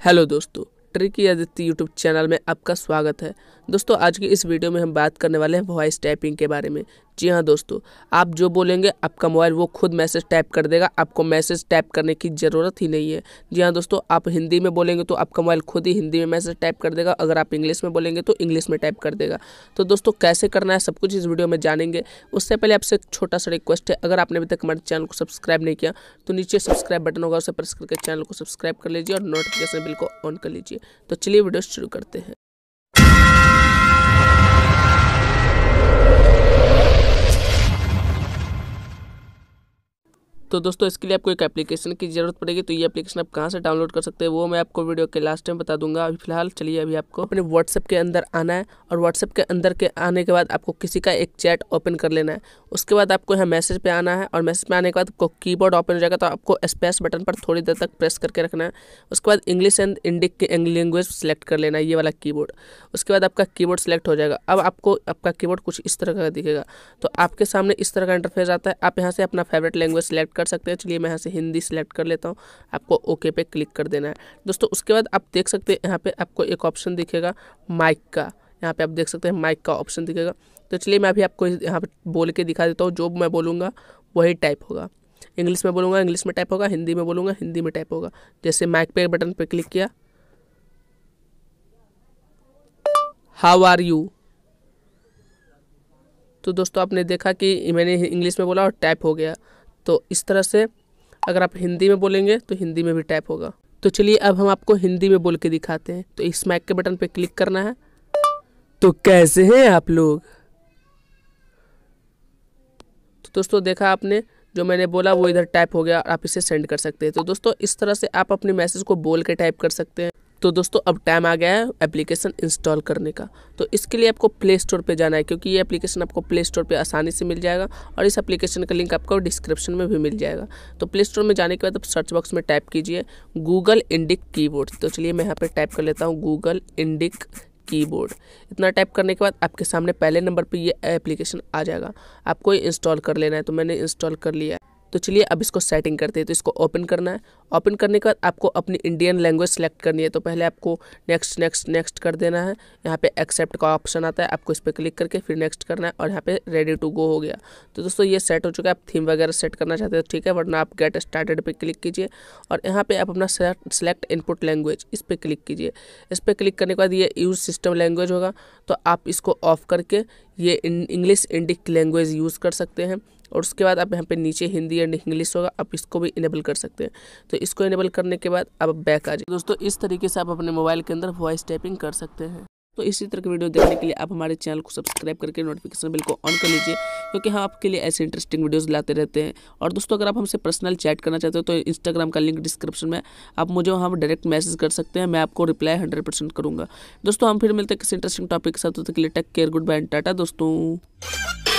Hello दोस्तों, tricky Aditya YouTube channel में आपका स्वागत है। दोस्तों, आज की इस वीडियो में हम बात करने वाले हैं वॉइस टाइपिंग के बारे में। जी हाँ दोस्तों, आप जो बोलेंगे आपका मोबाइल वो खुद मैसेज टाइप कर देगा, आपको मैसेज टाइप करने की ज़रूरत ही नहीं है। जी हाँ दोस्तों, आप हिंदी में बोलेंगे तो आपका मोबाइल खुद ही हिंदी में मैसेज टाइप कर देगा, अगर आप इंग्लिश में बोलेंगे तो इंग्लिश में टाइप कर देगा। तो दोस्तों, कैसे करना है सब कुछ इस वीडियो में जानेंगे। उससे पहले आपसे एक छोटा सा रिक्वेस्ट है, अगर आपने अभी तक हमारे चैनल को सब्सक्राइब नहीं किया तो नीचे सब्सक्राइब बटन होगा, उसे प्रेस करके चैनल को सब्सक्राइब कर लीजिए और नोटिफिकेशन बिल को ऑन कर लीजिए। तो चलिए वीडियो शुरू करते हैं। तो दोस्तों, इसके लिए आपको एक एप्लीकेशन की ज़रूरत पड़ेगी। तो ये एप्लीकेशन आप कहाँ से डाउनलोड कर सकते हैं वो मैं आपको वीडियो के लास्ट में बता दूंगा। अभी फिलहाल चलिए अभी आपको अपने व्हाट्सएप के अंदर आना है और व्हाट्सएप के अंदर के आने के बाद आपको किसी का एक चैट ओपन कर लेना है। उसके बाद आपको यहाँ मैसेज पे आना है और मैसेज पे आने के बाद आपको कीबोर्ड ओपन हो जाएगा, तो आपको स्पेस बटन पर थोड़ी देर तक प्रेस करके रखना है। उसके बाद इंग्लिश एंड इंडिक की लैंग्वेज सेलेक्ट कर लेना है, ये वाला कीबोर्ड। उसके बाद आपका कीबोर्ड सेलेक्ट हो जाएगा। अब आपको आपका कीबोर्ड कुछ इस तरह का दिखेगा, तो आपके सामने इस तरह का इंटरफेस आता है। आप यहाँ से अपना फेवरेट लैंग्वेज सेलेक्ट कर सकते हैं। चलिए मैं यहाँ से हिंदी सेलेक्ट कर लेता हूँ। आपको ओके पे क्लिक कर देना है दोस्तों। उसके बाद आप देख सकते हैं यहाँ पे आपको एक ऑप्शन दिखेगा माइक का। यहाँ पे आप देख सकते हैं माइक का ऑप्शन दिखेगा। तो चलिए मैं अभी आपको यहाँ पे बोल के दिखा देता हूँ। जो मैं बोलूँगा वही टाइप होगा। इंग्लिश में बोलूँगा इंग्लिश में टाइप होगा, हिंदी में बोलूँगा हिंदी में टाइप होगा। जैसे माइक पे बटन पे क्लिक किया, हाउ आर यू, तो दोस्तों आपने देखा कि मैंने इंग्लिश में बोला और टाइप हो गया। तो इस तरह से अगर आप हिंदी में बोलेंगे तो हिंदी में भी टाइप होगा। तो चलिए अब हम आपको हिंदी में बोल के दिखाते हैं। तो इस माइक के बटन पे क्लिक करना है। तो कैसे हैं आप लोग। तो दोस्तों देखा आपने, जो मैंने बोला वो इधर टाइप हो गया और आप इसे सेंड कर सकते हैं। तो दोस्तों इस तरह से आप अपने मैसेज को बोल के टाइप कर सकते हैं। तो दोस्तों अब टाइम आ गया है एप्लीकेशन इंस्टॉल करने का। तो इसके लिए आपको प्ले स्टोर पे जाना है, क्योंकि ये एप्लीकेशन आपको प्ले स्टोर पे आसानी से मिल जाएगा और इस एप्लीकेशन का लिंक आपको डिस्क्रिप्शन में भी मिल जाएगा। तो प्ले स्टोर में जाने के बाद आप सर्च बॉक्स में टाइप कीजिए गूगल इंडिक कीबोर्ड। तो चलिए मैं यहाँ पर टाइप कर लेता हूँ गूगल इंडिक कीबोर्ड। इतना टाइप करने के बाद आपके सामने पहले नंबर पे ये एप्लीकेशन आ जाएगा। आपको इंस्टॉल कर लेना है। तो मैंने इंस्टॉल कर लिया है। तो चलिए अब इसको सेटिंग करते हैं। तो इसको ओपन करना है। ओपन करने के बाद आपको अपनी इंडियन लैंग्वेज सेलेक्ट करनी है। तो पहले आपको नेक्स्ट नेक्स्ट नेक्स्ट कर देना है। यहाँ पे एक्सेप्ट का ऑप्शन आता है, आपको इस पर क्लिक करके फिर नेक्स्ट करना है और यहाँ पे रेडी टू गो हो गया। तो दोस्तों ये सेट हो चुका है। आप थीम वगैरह सेट करना चाहते हैं ठीक है, वरना आप गेट स्टार्टेड पे क्लिक कीजिए और यहाँ पे आप अपना सेलेक्ट इनपुट लैंग्वेज इस पर क्लिक कीजिए। इस पर क्लिक करने के बाद ये यूज सिस्टम लैंग्वेज होगा, तो आप इसको ऑफ करके ये इंग्लिश इंडिक लैंग्वेज यूज़ कर सकते हैं। और उसके बाद आप यहाँ पे नीचे हिंदी एंड इंग्लिश होगा, आप इसको भी इनेबल कर सकते हैं। तो इसको इनेबल करने के बाद आप बैक आ जाए। दोस्तों इस तरीके से आप अपने मोबाइल के अंदर वॉइस टाइपिंग कर सकते हैं। तो इसी तरह की वीडियो देखने के लिए आप हमारे चैनल को सब्सक्राइब करके नोटिफिकेशन बिल को ऑन कर लीजिए, क्योंकि हम आपके लिए ऐसे इंटरेस्टिंग वीडियोस लाते रहते हैं। और दोस्तों अगर आप हमसे पर्सनल चैट करना चाहते हो तो इंस्टाग्राम का लिंक डिस्क्रिप्शन में, आप मुझे वहाँ डायरेक्ट मैसेज कर सकते हैं। मैं आपको रिप्लाई 100% करूँगा। दोस्तों हम फिर मिलते हैं किसी इंटरेस्टिंग टॉपिक के साथ। तब तक के लिए take care, good bye and tata दोस्तों।